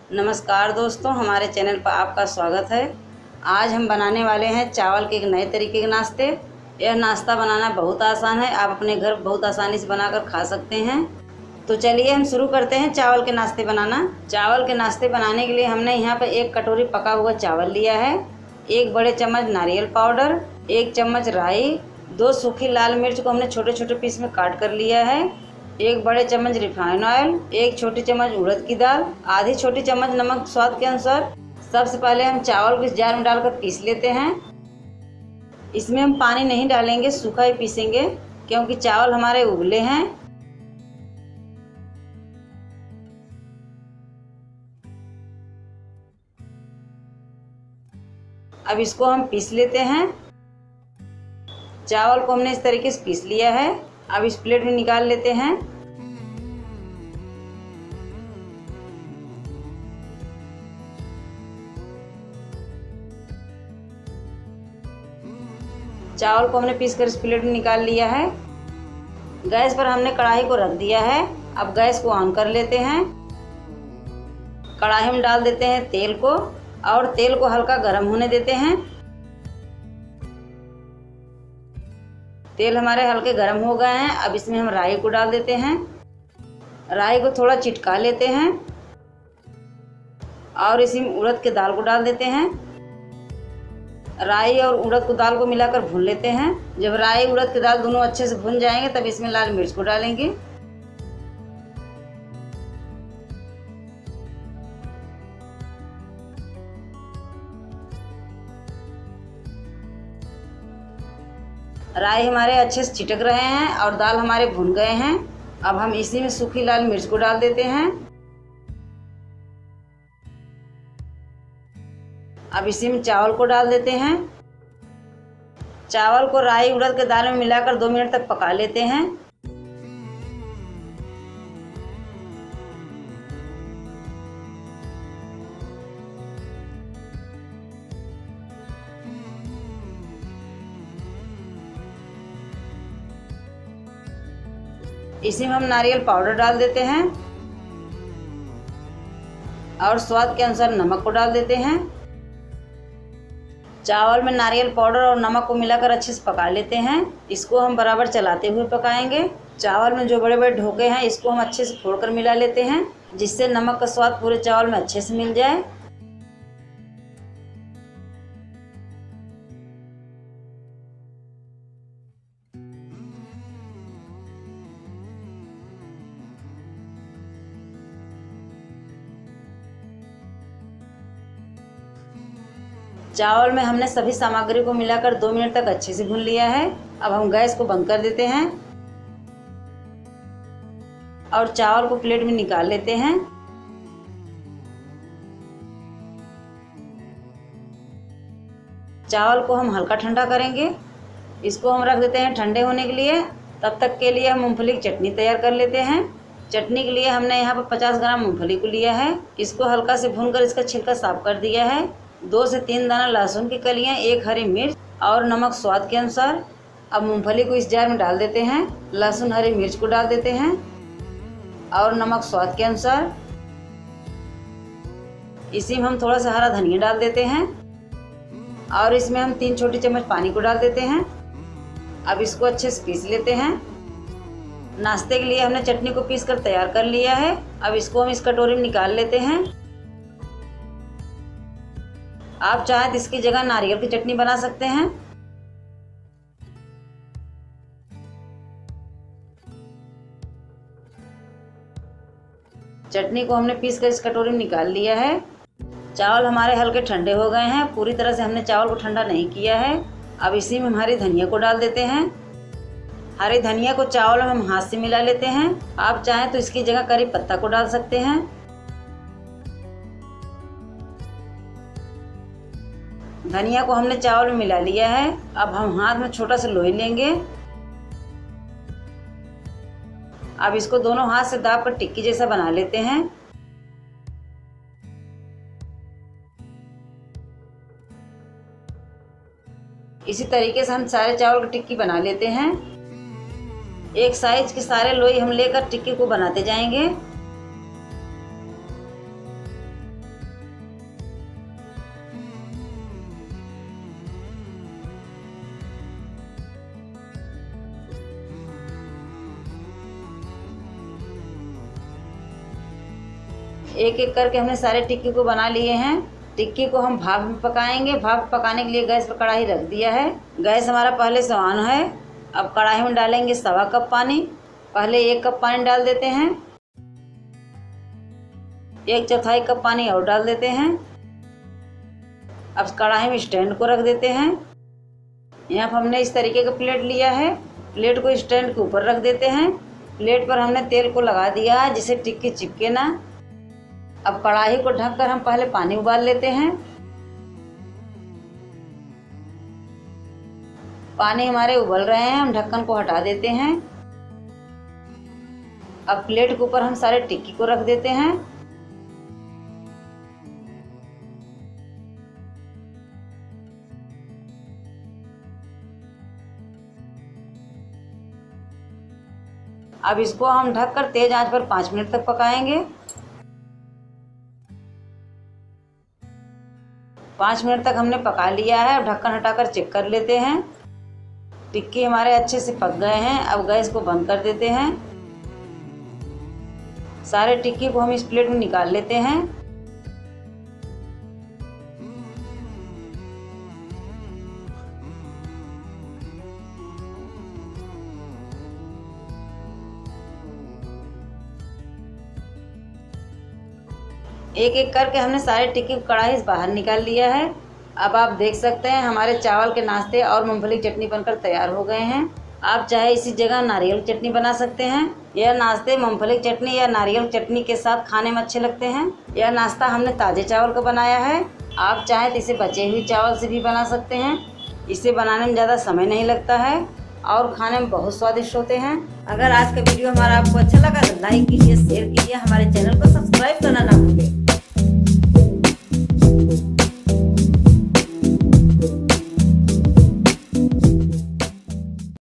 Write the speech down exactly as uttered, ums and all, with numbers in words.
नमस्कार दोस्तों, हमारे चैनल पर आपका स्वागत है। आज हम बनाने वाले हैं चावल के एक नए तरीके के नाश्ते। यह नाश्ता बनाना बहुत आसान है, आप अपने घर बहुत आसानी से बनाकर खा सकते हैं। तो चलिए हम शुरू करते हैं चावल के नाश्ते बनाना। चावल के नाश्ते बनाने के लिए हमने यहाँ पर एक कटोरी पका हुआ चावल लिया है, एक बड़े चम्मच नारियल पाउडर, एक चम्मच राई, दो सूखी लाल मिर्च को हमने छोटे छोटे पीस में काट कर लिया है, एक बड़े चम्मच रिफाइंड ऑयल, एक छोटी चम्मच उड़द की दाल, आधी छोटी चम्मच नमक स्वाद के अनुसार। सबसे पहले हम चावल को इस जार में डालकर पीस लेते हैं। इसमें हम पानी नहीं डालेंगे, सूखा ही पीसेंगे क्योंकि चावल हमारे उबले हैं। अब इसको हम पीस लेते हैं। चावल को हमने इस तरीके से पीस लिया है। अब इस प्लेट में निकाल लेते हैं। चावल को हमने पीस कर इस प्लेट में निकाल लिया है। गैस पर हमने कढ़ाई को रख दिया है। अब गैस को ऑन कर लेते हैं। कढ़ाई में डाल देते हैं तेल को और तेल को हल्का गर्म होने देते हैं। तेल हमारे हल्के गर्म हो गए हैं। अब इसमें हम राई को डाल देते हैं। राई को थोड़ा चिटका लेते हैं और इसी में उड़द के दाल को डाल देते हैं। राई और उड़द को दाल को मिलाकर भून लेते हैं। जब राई उड़द की दाल दोनों अच्छे से भून जाएंगे तब इसमें लाल मिर्च को डालेंगे। राई हमारे अच्छे से चिटक रहे हैं और दाल हमारे भुन गए हैं। अब हम इसी में सूखी लाल मिर्च को डाल देते हैं। अब इसी में चावल को डाल देते हैं। चावल को राई उड़द के दाल में मिलाकर दो मिनट तक पका लेते हैं। इसी में हम नारियल पाउडर डाल देते हैं और स्वाद के अनुसार नमक को डाल देते हैं। चावल में नारियल पाउडर और नमक को मिलाकर अच्छे से पका लेते हैं। इसको हम बराबर चलाते हुए पकाएंगे। चावल में जो बड़े बड़े ढोके हैं इसको हम अच्छे से फोड़कर मिला लेते हैं, जिससे नमक का स्वाद पूरे चावल में अच्छे से मिल जाए। चावल में हमने सभी सामग्री को मिलाकर दो मिनट तक अच्छे से भून लिया है। अब हम गैस को बंद कर देते हैं और चावल को प्लेट में निकाल लेते हैं। चावल को हम हल्का ठंडा करेंगे। इसको हम रख देते हैं ठंडे होने के लिए। तब तक के लिए हम मूंगफली की चटनी तैयार कर लेते हैं। चटनी के लिए हमने यहाँ पर पचास ग्राम मूंगफली को लिया है। इसको हल्का से भूनकर इसका छिलका साफ कर दिया है। दो से तीन दाना लहसुन की कलियां, एक हरी मिर्च और नमक स्वाद के अनुसार। अब मूंगफली को इस जार में डाल देते हैं। लहसुन हरी मिर्च को डाल देते हैं और नमक स्वाद के अनुसार। इसी में हम थोड़ा सा हरा धनिया डाल देते हैं और इसमें हम तीन छोटी चम्मच पानी को डाल देते हैं। अब इसको अच्छे से पीस लेते हैं। नाश्ते के लिए हमने चटनी को पीस कर तैयार कर लिया है। अब इसको हम इस कटोरी में निकाल लेते हैं। आप चाहे तो इसकी जगह नारियल की चटनी बना सकते हैं। चटनी को हमने पीस कर इस कटोरी में निकाल लिया है। चावल हमारे हल्के ठंडे हो गए हैं। पूरी तरह से हमने चावल को ठंडा नहीं किया है। अब इसी में हम हरी धनिया को डाल देते हैं। हरी धनिया को चावल में हम हाथ से मिला लेते हैं। आप चाहें तो इसकी जगह करी पत्ता को डाल सकते हैं। धनिया को हमने चावल में मिला लिया है। अब हम हाथ में छोटा सा लोई लेंगे। अब इसको दोनों हाथ से दाब कर टिक्की जैसा बना लेते हैं। इसी तरीके से हम सारे चावल की टिक्की बना लेते हैं। एक साइज के सारे लोई हम लेकर टिक्की को बनाते जाएंगे। एक एक करके हमने सारे टिक्की को बना लिए हैं। टिक्की को हम भाप में पकाएंगे। भाप पकाने के लिए गैस पर कढ़ाई रख दिया है। गैस हमारा पहले से ऑन है। अब कढ़ाई में डालेंगे सवा कप पानी। पहले एक कप पानी डाल देते हैं। एक चौथाई कप पानी और डाल देते हैं। अब कढ़ाई में स्टैंड को रख देते हैं। यहाँ पर हमने इस तरीके का प्लेट लिया है। प्लेट को स्टैंड के ऊपर रख देते हैं। प्लेट पर हमने तेल को लगा दिया है जिससे टिक्की चिपके ना। अब कढ़ाई को ढककर हम पहले पानी उबाल लेते हैं। पानी हमारे उबल रहे हैं, हम ढक्कन को हटा देते हैं। अब प्लेट के ऊपर हम सारे टिक्की को रख देते हैं। अब इसको हम ढककर तेज आंच पर पाँच मिनट तक पकाएंगे। पाँच मिनट तक हमने पका लिया है। अब ढक्कन हटाकर चेक कर लेते हैं। टिक्की हमारे अच्छे से पक गए हैं। अब गैस को बंद कर देते हैं। सारे टिक्की को हम इस प्लेट में निकाल लेते हैं। एक एक करके हमने सारे टिक्की कढ़ाई से बाहर निकाल लिया है। अब आप देख सकते हैं हमारे चावल के नाश्ते और मूंगफली की चटनी बनकर तैयार हो गए हैं। आप चाहे इसी जगह नारियल की चटनी बना सकते हैं। यह नाश्ते मूंगफली की चटनी या नारियल की चटनी के साथ खाने में अच्छे लगते हैं। यह नाश्ता हमने ताज़े चावल का बनाया है। आप चाहें तो इसे बचे हुए चावल से भी बना सकते हैं। इसे बनाने में ज़्यादा समय नहीं लगता है और खाने में बहुत स्वादिष्ट होते हैं। अगर आज का वीडियो हमारा आपको अच्छा लगा तो लाइक कीजिए, शेयर कीजिए, हमारे चैनल को सब्सक्राइब